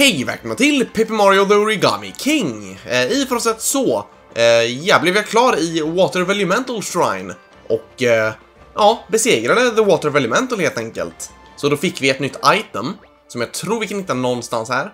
Hej, välkomna till Paper Mario The Origami King! I för sätt så, blev jag klar i Water Elemental Shrine och besegrade The Water Elemental helt enkelt. Så då fick vi ett nytt item som jag tror vi kan hitta någonstans här.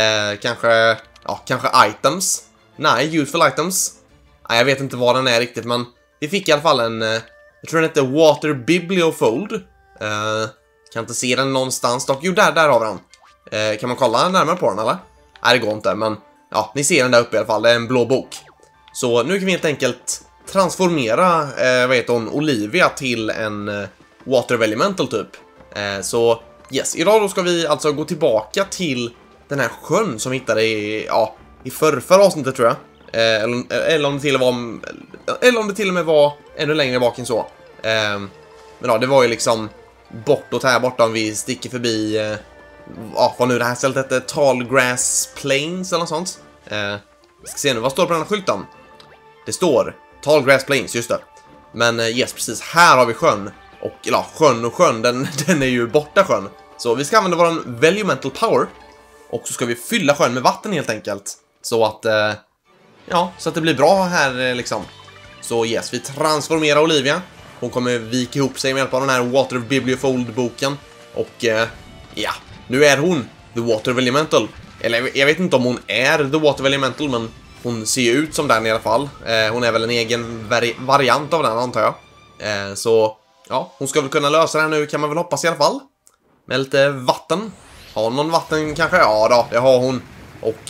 Kanske items. Nej, useful items. Nej, jag vet inte vad den är riktigt, men vi fick i alla fall en, jag tror den heter Water Bibliofold. Kan inte se den någonstans dock. Jo, där har vi den. Kan man kolla närmare på den eller? Nej, det går inte, men ja, ni ser den där uppe i alla fall. Det är en blå bok. Så nu kan vi helt enkelt transformera, Olivia till en Water Elemental typ. Så yes, idag då ska vi alltså gå tillbaka till den här sjön som vi hittade i förra avsnittet tror jag. Eller om det till och med var ännu längre bak än så. Men ja, det var ju liksom bortåt här borta om vi sticker förbi vad nu det här stället heter, Tallgrass Plains eller något sånt. Vi ska se nu, vad står det på den här skylten? Det står Tallgrass Plains, just det. Men yes, precis, här har vi sjön. Och sjön, den är ju borta sjön. Så vi ska använda vår Velumental Power. Och så ska vi fylla sjön med vatten helt enkelt. Så att, så att det blir bra här liksom. Så yes, vi transformerar Olivia. Hon kommer vika ihop sig med hjälp av den här Water Bibliofold-boken. Och nu är hon The Water Elemental. Eller jag vet inte om hon är The Water Elemental, men hon ser ut som den i alla fall. Hon är väl en egen variant av den, antar jag. Så ja, hon ska väl kunna lösa det här nu, kan man väl hoppas i alla fall. Med lite vatten. Har någon vatten kanske? Ja då, det har hon. Och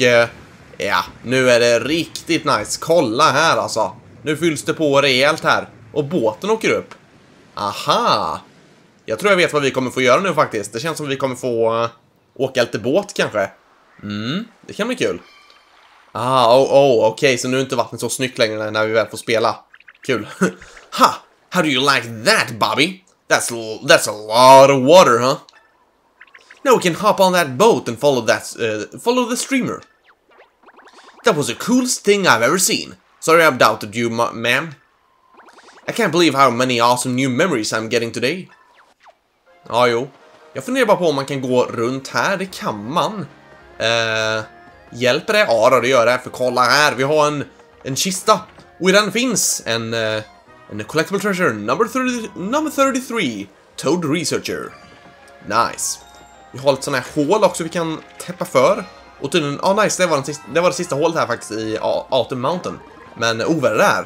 nu är det riktigt nice. Kolla här alltså. Nu fylls det på rejält här. Och båten åker upp. Aha! Jag tror jag vet vad vi kommer få göra nu faktiskt. Det känns som vi kommer få åka lite båt kanske. Det kan bli kul. Okej, så nu är inte vattnet så snyggt längre när vi väl får spela. Kul. Ha! How do you like that, Bobby? That's a lot of water, huh? Now we can hop on that boat and follow the streamer. That was the coolest thing I've ever seen. Sorry I've doubted you, ma'am. I can't believe how many awesome new memories I'm getting today. Ja, jo. Jag funderar bara på om man kan gå runt här. Det kan man. Hjälper det? Ja, då, det gör det. För kolla här. Vi har en kista. Och i den finns en collectible treasure. Number 33. Toad Researcher. Nice. Vi har lite sådana här hål också vi kan täppa för. Och tydligen, nice. Det var det sista hålet här faktiskt i Autumn Mountain. Men vad är det där?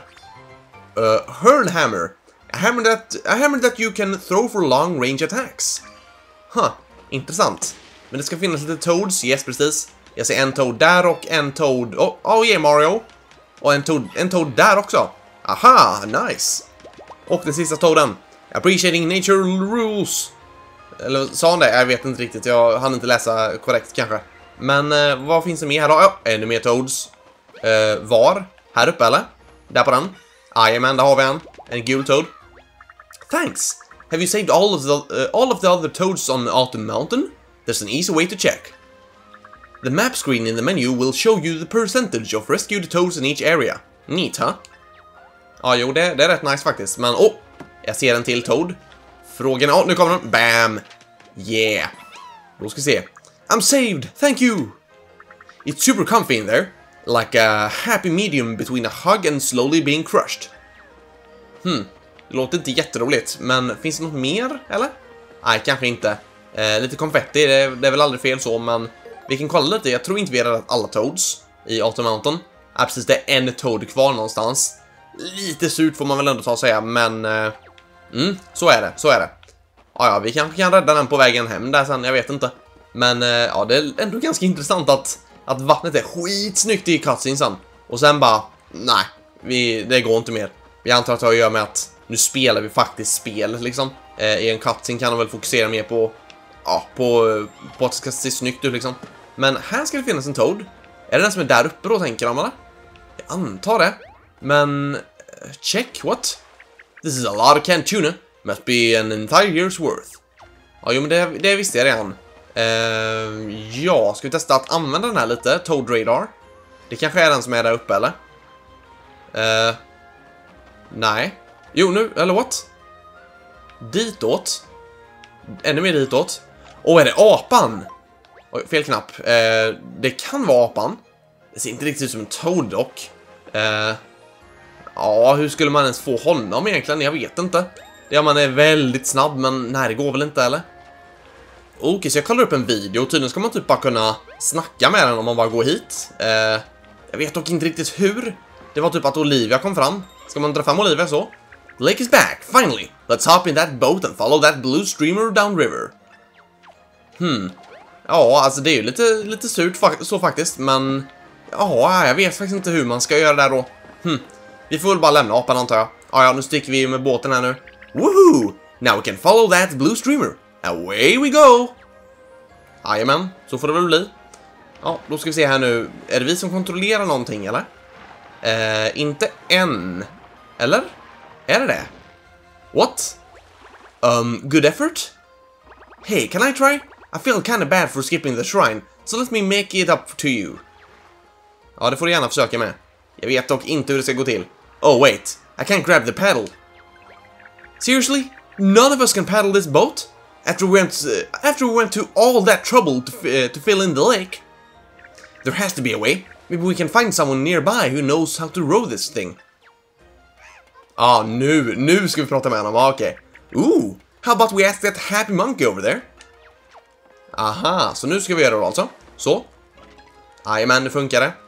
Hurl Hammer. A hammer that you can throw for long range attacks. Intressant. Men det ska finnas lite toads, yes precis. Jag ser en toad där och en toad. Mario. Och en toad där också. Aha, nice. Och den sista toaden. Appreciating nature rules. Eller sa han det? Jag vet inte riktigt. Jag hann inte läsa korrekt kanske. Men vad finns det mer här då? Ännu mer toads. Var? Här uppe eller? Där på den. Jajamän, där har vi en gul toad. Thanks. Have you saved all of the other toads on Autumn Mountain? There's an easy way to check. The map screen in the menu will show you the percentage of rescued toads in each area. Neat, huh? Ja, jo, det är rätt nice faktiskt. Men, jag ser en till toad. Frågan, nu kommer den. Bam! Yeah! Då ska vi se. I'm saved! Thank you! It's super comfy in there. Like a happy medium between a hug and slowly being crushed. Det låter inte jätteroligt, men finns det något mer, eller? Nej, kanske inte. Lite konfetti, det är väl aldrig fel så, men vi kan kolla lite. Jag tror inte vi har räddat alla toads i Autumn Mountain. Precis, det är en toad kvar någonstans. Lite surt får man väl ändå ta och säga, men så är det. Ja, vi kanske kan rädda den på vägen hem där sen, jag vet inte. Men det är ändå ganska intressant att vattnet är skitsnyggt i cutscenesen. Och sen bara, nej, det går inte mer. Vi antar att det har att göra med att nu spelar vi faktiskt spel liksom. I en cutscene kan de väl fokusera mer på att det ska se snyggt ut liksom. Men här ska det finnas en toad. Är det den som är där uppe då, tänker de eller? Jag antar det. Men check, what? This is a lot of canned tuna. Must be an entire year's worth. Ja, jo, men det visste jag redan. Ska vi testa att använda den här lite, Toad Radar. Det kanske är den som är där uppe, eller? Nej. Jo, nu, eller what? Ditåt. Ännu mer ditåt. Är det apan? Oj, fel knapp. Det kan vara apan. Det ser inte riktigt ut som en Toad dock. Ja, hur skulle man ens få honom egentligen? Jag vet inte. Ja, man är väldigt snabb, men nej, det går väl inte, eller? Okej, så jag kollar upp en video. Tydligen ska man typ bara kunna snacka med den om man bara går hit. Jag vet dock inte riktigt hur. Det var typ att Olivia kom fram. Ska man dra fram Olivia så? The lake is back, finally. Let's hop in that boat and follow that blue streamer down river. Ja, alltså det är ju lite surt så faktiskt, men... Ja, jag vet faktiskt inte hur man ska göra det där då. Vi får väl bara lämna apan, antar jag. Ja, nu sticker vi med båten här nu. Woohoo! Now we can follow that blue streamer. Away we go! Jajamän, så får det väl bli. Ja, då ska vi se här nu. Är det vi som kontrollerar någonting, eller? Inte än. Eller? Är det? What? Good effort? Hey, can I try? I feel kind of bad for skipping the shrine, so let me make it up to you. Ja, det får du gärna försöka med. Jag vet dock inte hur det ska gå till. Oh, wait. I can't grab the paddle. Seriously? None of us can paddle this boat? After we went to all that trouble to fill in the lake? There has to be a way. Maybe we can find someone nearby who knows how to row this thing. Nu ska vi prata med honom. Okej. Ooh, how about we ask that happy monkey over there? Aha, så nu ska vi göra det alltså. Så. Jajamän, det funkar det.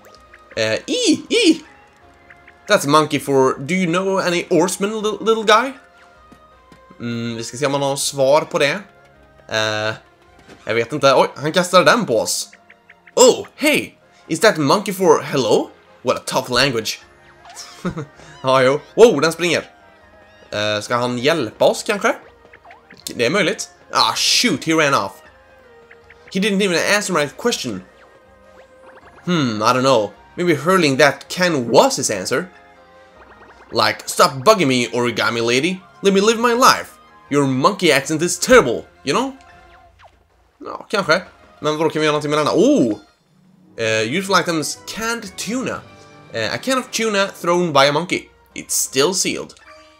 That's a monkey for... Do you know any oarsmen, little guy? Vi ska se om man har svar på det. Jag vet inte. Oj, han kastar den på oss. Oh, hey! Is that monkey for hello? What a tough language. Ja, jo. Wow, den springer. Ska han hjälpa oss kanske? Det är möjligt. Ah, shoot, he ran off. He didn't even answer my question. I don't know. Maybe hurling that can was his answer. Like, stop bugging me, origami lady. Let me live my life. Your monkey accent is terrible, you know? Ja, kanske. Men vadå, kan vi göra någonting med denna? Useful items, canned tuna. A can of tuna thrown by a monkey. It's still sealed.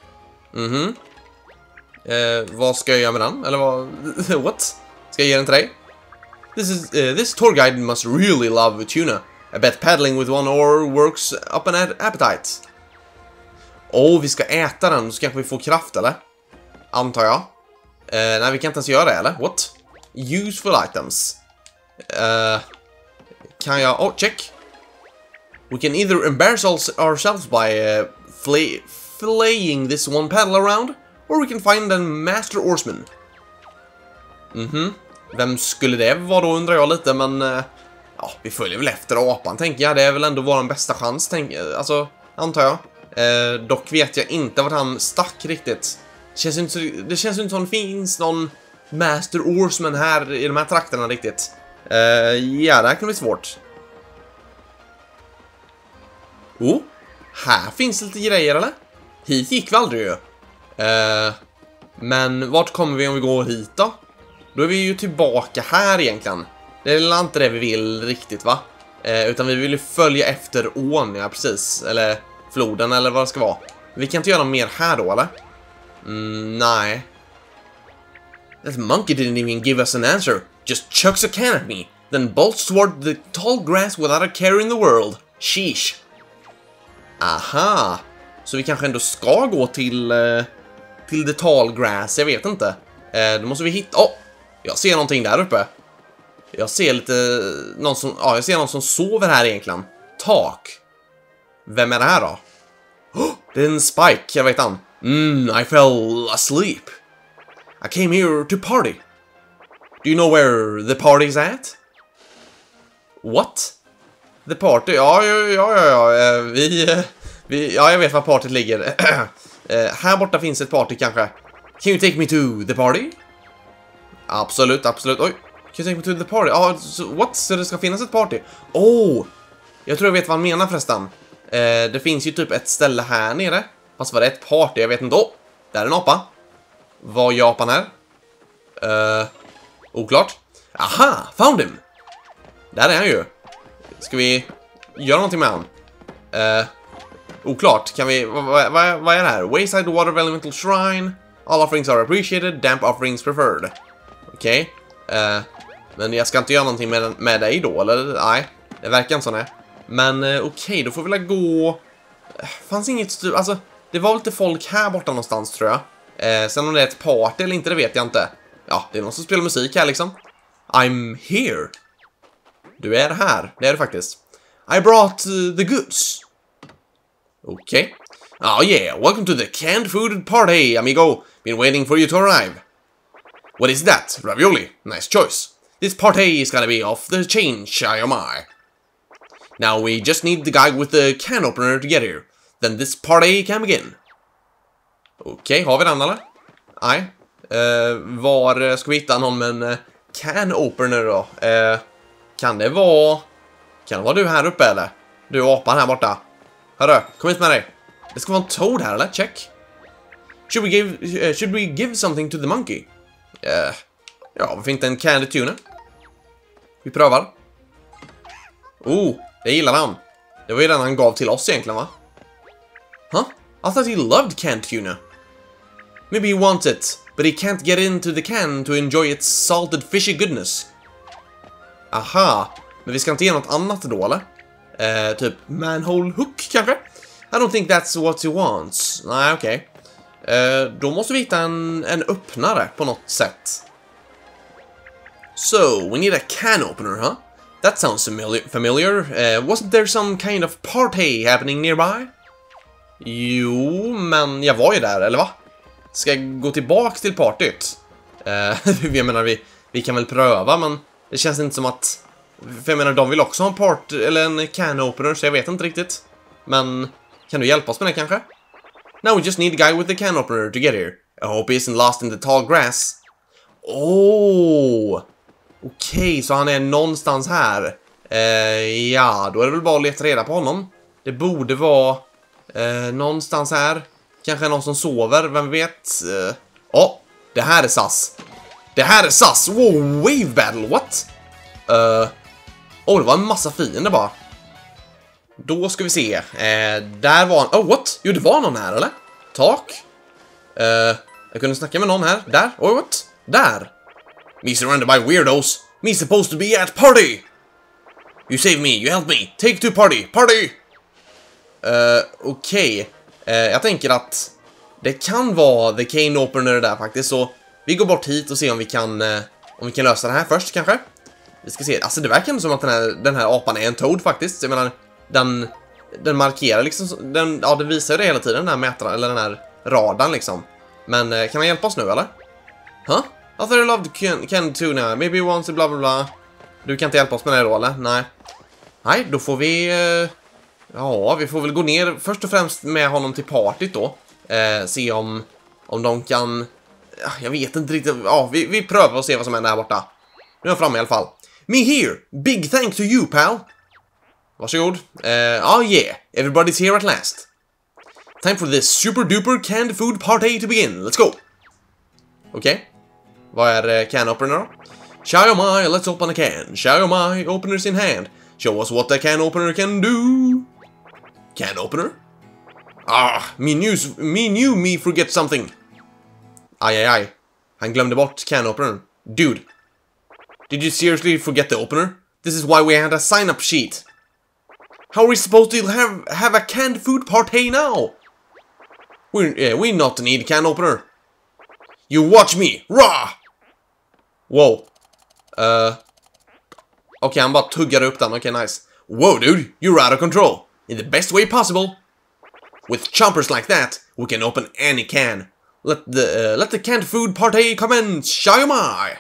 Vad ska jag göra med den? Eller vad? What? Ska jag ge den till dig? This tour guide must really love tuna. I bet paddling with one oar works up an appetite. Vi ska äta den, så kanske vi får kraft, eller? Antar jag. Nej, vi kan inte ens göra det, eller? What? Useful items. Kan jag... check. We can either embarrass ourselves by flaying this one paddle around, or we can find a master oarsman. Vem skulle det vara då, undrar jag lite, men... ja, vi följer väl efter apan, tänker jag. Det är väl ändå vår bästa chans, alltså, antar jag. Dock vet jag inte vart han stack riktigt. Det känns inte som det finns någon master oarsman här i de här trakterna riktigt. Ja, det här kan bli svårt. Här finns lite grejer, eller? Hit gick vi aldrig ju. Men vart kommer vi om vi går hit då? Då är vi ju tillbaka här egentligen. Det är inte det vi vill riktigt, va? Utan vi vill ju följa efter ån, ja precis. Eller floden, eller vad det ska vara. Vi kan inte göra mer här då, eller? Nej. That monkey didn't even give us an answer. Just chucks a can at me. Then bolts toward the tall grass without a care in the world. Sheesh. Aha. Så vi kanske ändå ska gå till the tall grass, jag vet inte. Då måste vi hitta... jag ser någonting där uppe. Jag ser jag ser någon som sover här egentligen. Tak. Vem är det här då? Det är en Spike, jag vet han. I fell asleep. I came here to party. Do you know where the party is at? What? The party? Ja. Jag vet var partyt ligger. Här borta finns ett party kanske. Can you take me to the party? Absolut. Oj. Can you take me to the party? What? Så det ska finnas ett party? Jag tror jag vet vad han menar förresten. Det finns ju typ ett ställe här nere. Fast var det ett party? Jag vet inte. Där är en apa. Var är apan här? Oklart. Aha, found him. Där är han ju. Ska vi göra någonting med han? Oklart. Kan vi... Vad är det här? Wayside Water Elemental Shrine. All offerings are appreciated. Damp offerings preferred. Okej. Men jag ska inte göra någonting med dig då, eller? Nej, det verkar inte så, nej. Men okej, då får vi väl gå... Fanns inget... Alltså, det var lite folk här borta någonstans, tror jag. Sen om det är ett party eller inte, det vet jag inte. Ja, det är någon som spelar musik här liksom. I'm here. Du är här, det är du faktiskt. I brought the goods. Okej. Oh yeah, welcome to the canned food party, amigo. Been waiting for you to arrive. What is that? Ravioli. Nice choice. This party is gonna be off the chain, shy am I. Now we just need the guy with the can opener to get here. Then this party can begin. Okej, har vi den eller? Nej. Var ska vi hitta någon med en can opener då? Kan det vara du här uppe eller? Du är apan här borta. Hörru, kom hit med dig. Det ska vara en toad här eller? Check. Should we give something to the monkey? Ja, varför inte en candy tuna? Vi prövar. Oh, det gillar han. Det var ju den han gav till oss egentligen, va? Huh? I thought he loved canned tuna. Maybe he wants it, but he can't get into the can to enjoy its salted fishy goodness. Aha, men vi ska inte ge något annat då, eller? Typ manhole hook, kanske? I don't think that's what he wants. Nej, okej. Då måste vi hitta en öppnare på något sätt. So, we need a can opener, huh? That sounds familiar. Wasn't there some kind of party happening nearby? Jo, men jag var ju där, eller va? Ska jag gå tillbaka till partyt? Jag menar, vi kan väl pröva, men det känns inte som att... För jag menar, de vill också ha en can opener, så jag vet inte riktigt. Men kan du hjälpa oss med det kanske? Now we just need the guy with the can opener to get here. I hope he isn't lost in the tall grass. Oh! Okej, så han är någonstans här. Ja, då är det väl bara att leta reda på honom. Det borde vara någonstans här. Kanske någon som sover, vem vet? Det här är SAS. Det här är SAS! Wow, wave battle, what? Det var en massa fiender bara. Då ska vi se. Där var han. Oh, what? Jo, det var någon här, eller? Tak. Jag kunde snacka med någon här. Där. Oh, what? Där. Me surrounded by weirdos. Me supposed to be at party. You save me. You help me. Take to party. Party. Okej. Jag tänker att det kan vara the cane opener där faktiskt. Så vi går bort hit och ser om vi kan lösa det här först kanske. Vi ska se. Alltså det verkar inte som att den här apan är en toad faktiskt. Jag menar, den markerar liksom, den visar ju det hela tiden, den här mätaren, eller den här radarn liksom. Men kan han hjälpa oss nu eller? Huh? I thought I loved canned tuna. Maybe once bla bla bla. Du kan inte hjälpa oss med det då eller? Nej, då får vi... ja, vi får väl gå ner först och främst med honom till partyt då. Se om de kan... jag vet inte riktigt. Ja, vi prövar och se vad som händer här borta. Nu är jag framme i alla fall. Me here! Big thank to you, pal! Varsågod. Yeah, everybody's here at last. Time for this super duper canned food party to begin. Let's go! Okej. Vad är can opener då? Xiaomai, let's open a can. Xiaomai, openers in hand. Show us what a can opener can do. Can opener? Me forget something. Aj. Han glömde bort can opener. Dude. Did you seriously forget the opener? This is why we had a sign-up sheet. How are we supposed to have a canned food party now? We not need can opener. You watch me! Rah! Wow. Okej, han bara tuggar upp den. Okej, nice. Whoa, dude! You're out of control. In the best way possible. With chompers like that, we can open any can. Let the canned food party commence, Xiaomai!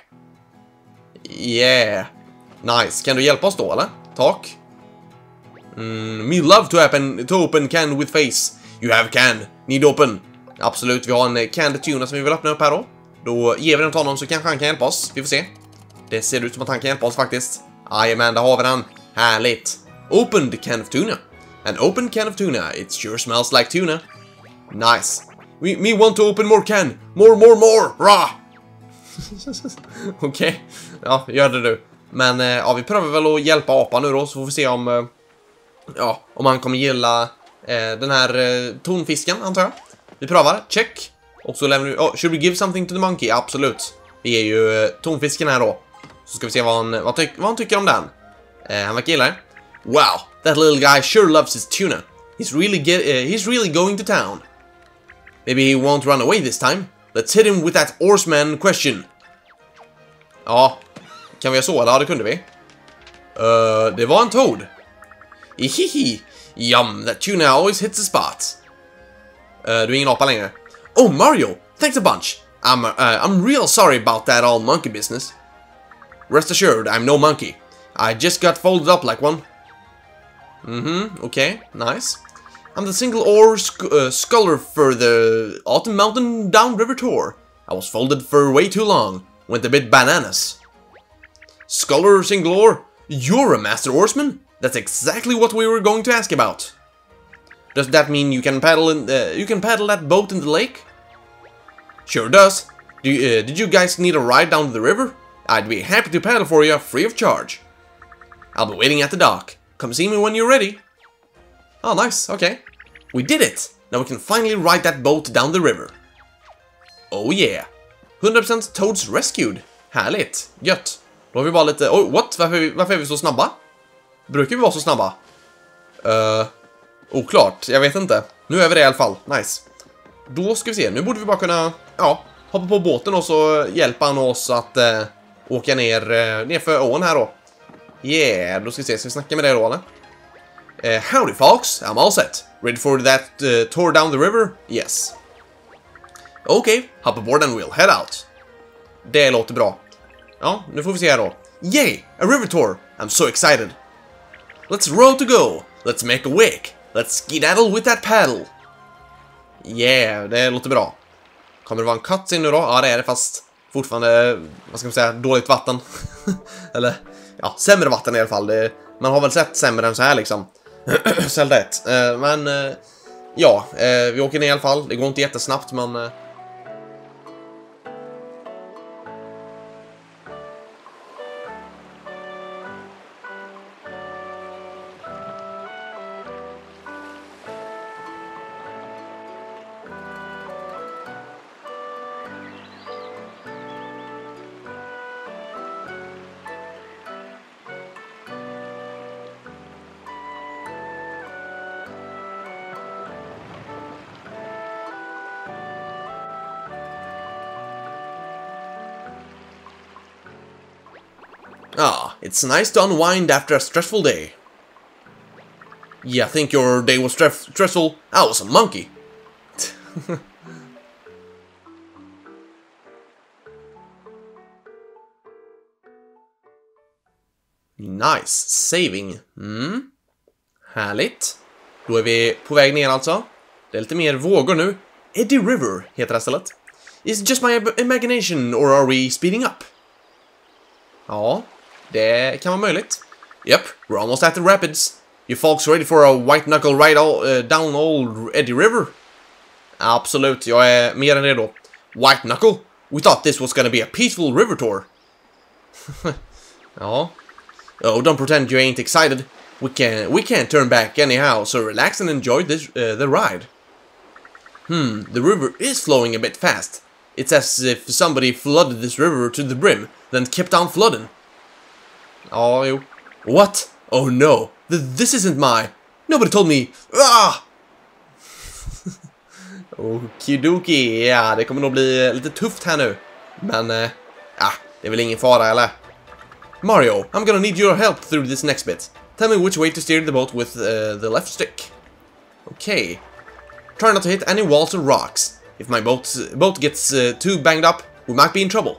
Yeah. Nice. Kan du hjälpa oss då, eller? Tack. Me love to open can with face. You have can. Need open. Absolut, vi har en canned tuna som vi vill öppna upp här då. Då ger vi den till honom så kanske han kan hjälpa oss. Vi får se. Det ser ut som att han kan hjälpa oss faktiskt. Jajamän, där har vi den. Härligt. Opened can of tuna. An open can of tuna. It sure smells like tuna. Nice. Me want to open more can. More. Rah! Okej. Ja, gör det du. Men ja, vi prövar väl att hjälpa apan nu då. Så får vi se om han kommer gilla den här tonfisken, antar jag. Vi prövar. Check. Och så lämnar vi... should we give something to the monkey? Absolut. Vi är ju tonfisken här då. Så ska vi se vad han tycker om den. Han verkar gilla det. Wow, that little guy sure loves his tuna. He's really going to town. Maybe he won't run away this time. Let's hit him with that oarsman question. Ja, kan vi göra så? Ja, det kunde vi. Det var en toad. Hihi. Yum, that tuna always hits the spot. Du är ingen apa längre. Oh, Mario, thanks a bunch. I'm real sorry about that all monkey business. Rest assured, I'm no monkey. I just got folded up like one. Okay, nice. I'm the single oar sculler for the Autumn Mountain Downriver Tour. I was folded for way too long. Went a bit bananas. Sculler single oar? You're a master oarsman? That's exactly what we were going to ask about. Does that mean you can paddle that boat in the lake? Sure does. Did you guys need a ride down to the river? I'd be happy to paddle for you free of charge. I'll be waiting at the dock. Come see me when you're ready. Oh, nice. Okay. We did it! Now we can finally ride that boat down the river. Oh yeah. 100% Toads rescued. Härligt. Gött. Då har vi bara lite... Oh, what? Varför är vi så snabba? Brukar vi vara så snabba? Oklart. Jag vet inte. Nu är vi det i alla fall. Nice. Då ska vi se. Nu borde vi bara kunna... Ja, hoppa på båten och så hjälpa han oss att åka ner för ån här då. Yeah, då ska vi se. Ska vi snacka med det då, eller? Howdy folks, I'm all set. Ready for that tour down the river? Yes. Okay, hop aboard and we'll head out. Det låter bra. Ja, nu får vi se här då. Yay, a river tour. I'm so excited. Let's row to go. Let's make a wake. Let's skedaddle with that paddle. Yeah, det låter bra. Kommer det vara en cutscene nu då? Ja, det är det, fast fortfarande, vad ska man säga, dåligt vatten. Eller, ja, sämre vatten i alla fall. Man har väl sett sämre än så här liksom. Zelda 1. Men ja, vi åker ner i alla fall. Det går inte jättesnabbt, men it's nice to unwind after a stressful day. Yeah, I think your day was stressful. I was a monkey. Nice. Saving. Härligt. Då är vi på väg ner alltså. Det är lite mer vågor nu. Eddie River heter det stället. Is it just my imagination or are we speeding up? Ja, det kan vara möjligt. Yep, we're almost at the rapids. You folks ready for a white knuckle ride down old Eddie River? Absolut, jag är mer än redo. White knuckle? We thought this was gonna be a peaceful river tour. Ja. Oh, don't pretend you ain't excited. We can't turn back anyhow, so relax and enjoy this the ride. The river is flowing a bit fast. It's as if somebody flooded this river to the brim, then kept on flooding. Oh, jo. What? Oh no, this isn't my... Nobody told me... Ah! Okidoki, ja, det kommer nog bli lite tufft här nu. Men, det är väl ingen fara, eller? Mario, I'm gonna need your help through this next bit. Tell me which way to steer the boat with the left stick. Okay. Try not to hit any walls or rocks. If my boat gets too banged up, we might be in trouble.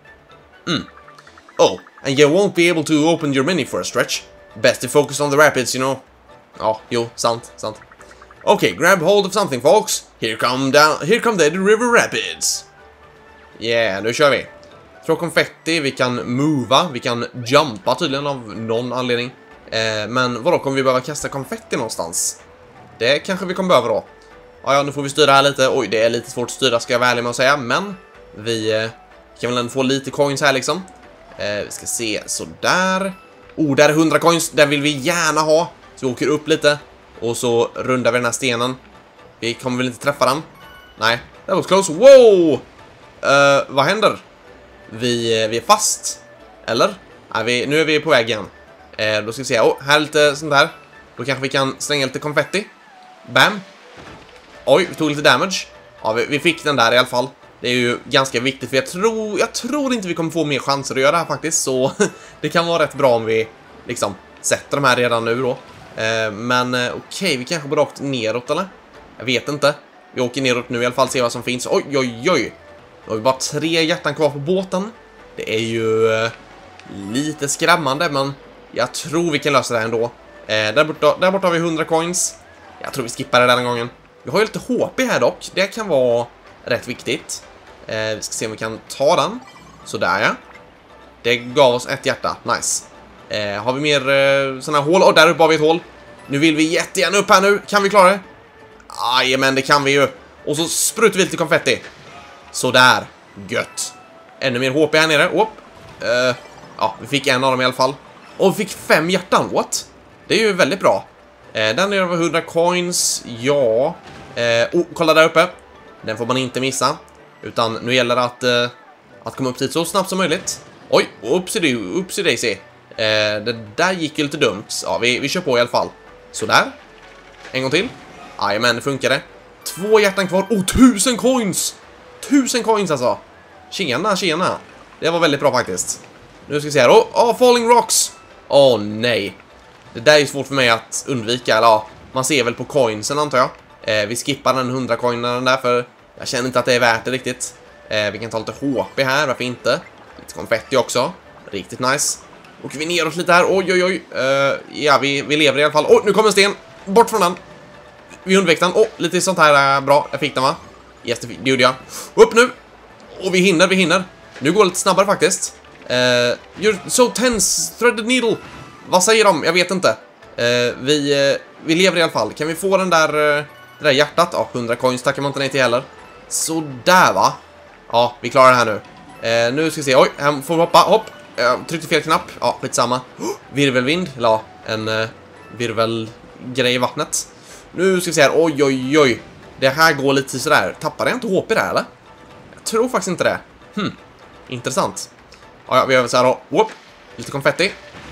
Oh, and you won't be able to open your menu for a stretch. Best to focus on the rapids, you know. Ja, jo, sant. Okay, grab hold of something, folks. Here come the River Rapids. Yeah, nu kör vi. Throw konfetti, vi kan mova, vi kan jumpa tydligen av någon anledning. Men vadå, kommer vi behöva kasta konfetti någonstans? Det kanske vi kommer behöva då. Ja, nu får vi styra här lite. Oj, det är lite svårt att styra, ska jag vara ärlig med att säga. Men vi kan väl ändå få lite coins här liksom. Vi ska se, sådär. Där är 100 coins, där vill vi gärna ha. Så vi åker upp lite. Och så rundar vi den här stenen. Vi kommer väl inte träffa den. Nej, that was close. Wow! Vad händer? Vi är fast. Eller? Nej, nu är vi på väg igen. Då ska vi se. Här är lite sånt där. Då kanske vi kan slänga lite konfetti. Bam. Oj, vi tog lite damage. Ja, vi fick den där i alla fall. Det är ju ganska viktigt, för jag tror inte vi kommer få mer chanser att göra det här faktiskt. Så det kan vara rätt bra om vi liksom sätter de här redan nu då. Men okej, vi kanske borde åkt neråt, eller? Jag vet inte. Vi åker neråt nu i alla fall, se vad som finns. Oj, oj, oj. Då har vi bara 3 hjärtan kvar på båten. Det är ju lite skrämmande, men jag tror vi kan lösa det här ändå. Där borta har vi 100 coins. Jag tror vi skippar det den gången. Vi har ju lite HP här dock. Det kan vara rätt viktigt. Vi ska se om vi kan ta den. Sådär, ja. Det gav oss 1 hjärta. Nice. Har vi mer sådana här hål? Där uppe har vi ett hål. Nu vill vi jättegärna upp här nu. Kan vi klara det? Men det kan vi ju. Och så sprutar vi lite konfetti. Sådär. Gött. Ännu mer HP här nere. Ja, vi fick en av dem i alla fall. Och vi fick 5 hjärtan. What? Det är ju väldigt bra. Den är över 100 coins. Ja. Kolla där uppe. Den får man inte missa. Utan nu gäller det att komma upp dit så snabbt som möjligt. Oj, upsi daisy. Det där gick ju lite dumt. Ja, vi kör på i alla fall. Sådär. En gång till. Jajamän, det funkade. 2 hjärtan kvar. 1000 coins! 1000 coins alltså. Tjena. Det var väldigt bra faktiskt. Nu ska vi se här. Falling rocks. Nej. Det där är svårt för mig att undvika. Eller ja, man ser väl på coinsen antar jag. Vi skippar den 100 coinen där, för jag känner inte att det är värt det riktigt. Vi kan ta lite HP här, varför inte? Lite konfetti också. Riktigt nice. Och vi neråt lite här. Oj. Ja, vi lever i alla fall. Nu kommer en sten. Bort från den. Vi undvek den. Lite sånt här bra. Jag fick den, va? Yes, det gjorde jag. Upp nu. Vi hinner. Nu går det lite snabbare faktiskt. You're so tense, threaded needle. Vad säger de? Jag vet inte. Vi lever i alla fall. Kan vi få det där hjärtat? 100 coins tackar man inte nej till heller. Så där, va? Ja, vi klarar det här nu. Nu ska vi se. Här får vi hoppa. Hopp. Tryckte fel knapp. Ja, skitsamma. Virvelvind. Eller en virvelgrej i vattnet. Nu ska vi se här. Oj. Det här går lite sådär. Tappade jag inte HP där, eller? Jag tror faktiskt inte det. Intressant. Ja, vi gör så här då. Whoop. Lite konfetti.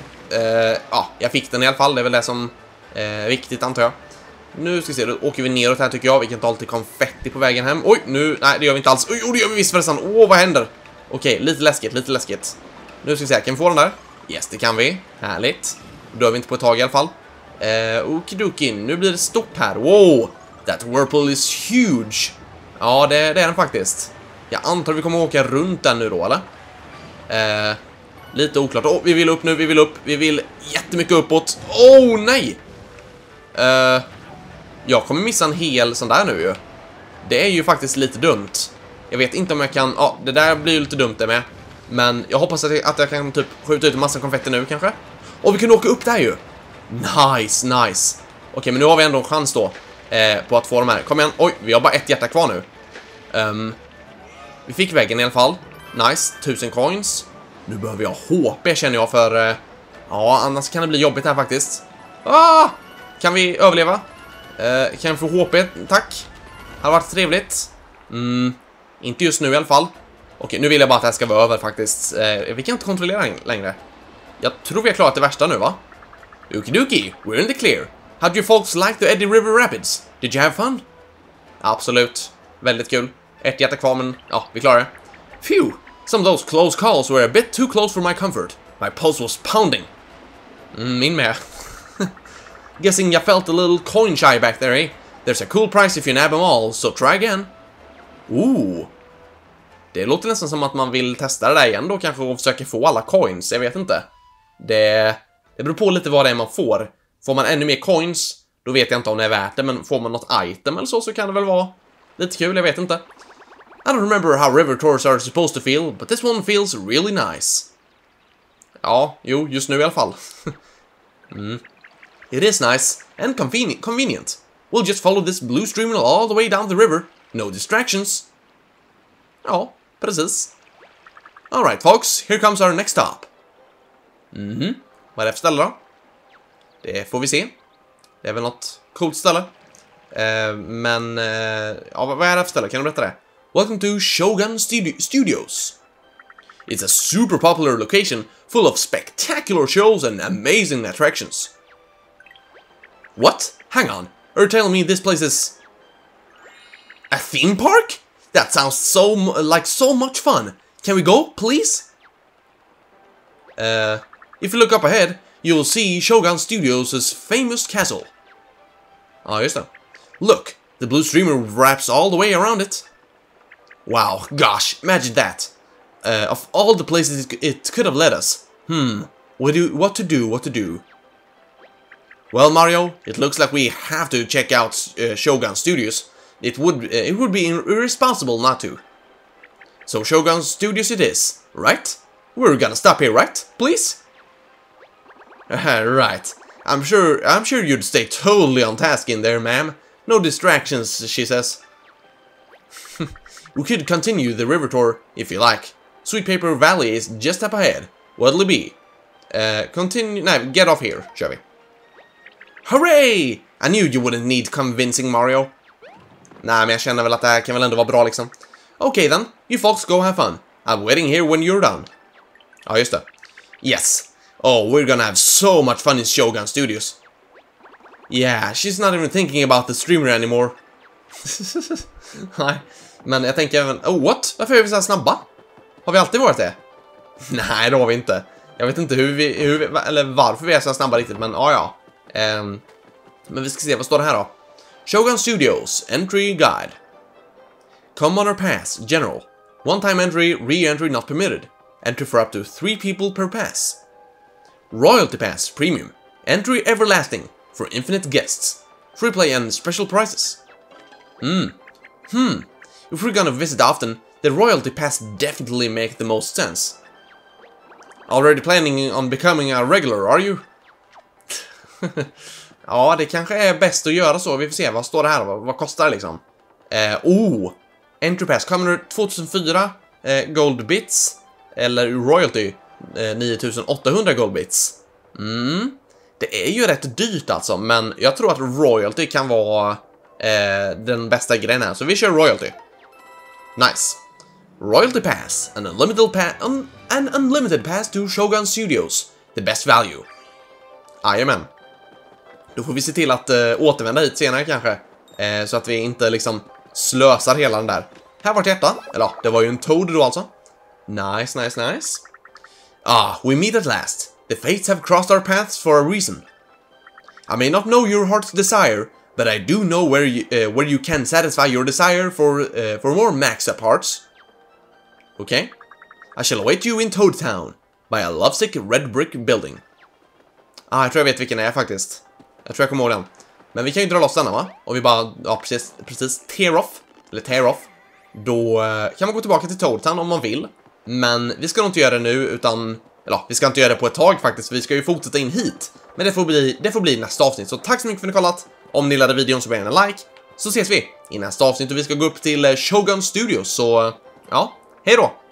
Jag fick den i alla fall. Det är väl det som är viktigt, antar jag. Nu ska vi se, då åker vi neråt här tycker jag. Vi kan ta lite konfetti på vägen hem. Nej, det gör vi inte alls. Det gör vi visst förresten. Vad händer? Okej, lite läskigt. Nu ska vi se, kan vi få den där? Yes, det kan vi. Härligt. Då dör vi inte på ett tag i alla fall. Okidoki, nu blir det stort här. Wow, that whirlpool is huge. Ja, det är den faktiskt. Jag antar vi kommer åka runt den nu då, eller? Lite oklart. Vi vill upp nu, vi vill jättemycket uppåt. Nej! Jag kommer missa en hel sån där nu ju. Det är ju faktiskt lite dumt. Jag vet inte om jag kan... det där blir ju lite dumt det med. Men jag hoppas att jag kan typ skjuta ut en massa konfetti nu kanske. Vi kan åka upp där ju. Nice. Okej, men nu har vi ändå en chans då på att få de här. Kom igen. Vi har bara 1 hjärta kvar nu. Vi fick väggen i alla fall. Nice, 1000 coins. Nu behöver jag HP känner jag för... annars kan det bli jobbigt här faktiskt. Kan vi överleva? Kan vi få HP? Tack. Det har varit trevligt. Inte just nu i alla fall. Okej, nu vill jag bara att det här ska vara över faktiskt. Vi kan inte kontrollera längre. Jag tror vi har klarat det värsta nu, va? Okidoki, we're in the clear. How do you folks like the Eddie River Rapids? Did you have fun? Absolut. Väldigt kul. 1 hjärta kvar, men vi klarar det. Phew! Some of those close calls were a bit too close for my comfort. My pulse was pounding. Min med. Guessing you felt a little coin shy back there, eh? There's a cool price if you nab them all, so try again. Det låter nästan som att man vill testa det där igen då kanske och försöka få alla coins, jag vet inte. Det beror på lite vad det är man får. Får man ännu mer coins, då vet jag inte om det är värt det, men får man något item eller så kan det väl vara lite kul, jag vet inte. I don't remember how river tours are supposed to feel, but this one feels really nice. Ja, just nu i alla fall. It is nice and convenient. We'll just follow this blue stream all the way down the river. No distractions. Ja, precis. Alright folks, here comes our next stop. Vad är det för ställe då? Det får vi se. Det är väl något coolt ställe. Vad är det för ställe? Kan du berätta det? Welcome to Shogun Studios. It's a super popular location full of spectacular shows and amazing attractions. What? Hang on. Are you telling me this place is a theme park? That sounds so much fun. Can we go, please? If you look up ahead, you'll see Shogun Studios' famous castle. Ja, just det. Look, the blue streamer wraps all the way around it. Wow, gosh, imagine that. Of all the places it could have led us. What to do? Well, Mario, it looks like we have to check out Shogun Studios. It would be irresponsible not to. So Shogun Studios it is, right? We're gonna stop here, right? Please? Right. I'm sure you'd stay totally on task in there, ma'am. No distractions, she says. We could continue the river tour, if you like. Sweet Paper Valley is just up ahead. What'll it be? Get off here, shall we? Hooray! I knew you wouldn't need convincing, Mario. Nej, men jag känner väl att det här kan väl ändå vara bra liksom. Okay then, you folks go have fun. I'm waiting here when you're done. Ja, just det. Yes. Oh, we're gonna have so much fun in Shogun Studios. Yeah, she's not even thinking about the streamer anymore. Nej, men jag tänker även... Oh, what? Varför är vi så här snabba? Har vi alltid varit det? Nej, det har vi inte. Jag vet inte eller varför vi är så snabba riktigt, men ja. Men vi ska se, vad står det här då? Shogun Studios, Entry Guide. Commoner Pass, General. One-time entry, re-entry not permitted. Entry for up to 3 people per pass. Royalty Pass, Premium. Entry Everlasting, for infinite guests. Free play and special prizes. If we're gonna visit often, the Royalty Pass definitely make the most sense. Already planning on becoming a regular, are you? Ja, det kanske är bäst att göra så. Vi får se, vad står det här? Vad kostar det liksom? Entry Pass, Commoner 2004 Gold Bits. Eller Royalty 9800 Gold Bits. Det är ju rätt dyrt alltså, men jag tror att Royalty kan vara den bästa grejen här. Så vi kör Royalty. Nice. Royalty Pass, an unlimited pass to Shogun Studios. The best value. Jajamän. Då får vi se till att återvända hit senare kanske. Så att vi inte liksom slösar hela den där. Här var ett hjärta. Eller ja, det var ju en Toad då alltså. Nice. We meet at last. The fates have crossed our paths for a reason. I may not know your heart's desire, but I do know where you can satisfy your desire for more max-up hearts. Okay? I shall await you in Toad Town, by a lovesick red brick building. Jag tror jag vet vilken det är faktiskt. Jag tror jag kommer ihåg den. Men vi kan ju dra loss denna, va? Och vi bara, precis tear off. Då kan man gå tillbaka till Toad Town om man vill. Men vi ska nog inte göra det nu, utan... Eller vi ska inte göra det på ett tag faktiskt, vi ska ju fortsätta in hit. Men det får bli nästa avsnitt. Så tack så mycket för att ni har kollat. Om ni gillade videon så gärna en like. Så ses vi i nästa avsnitt och vi ska gå upp till Shogun Studios. Så ja, hej då!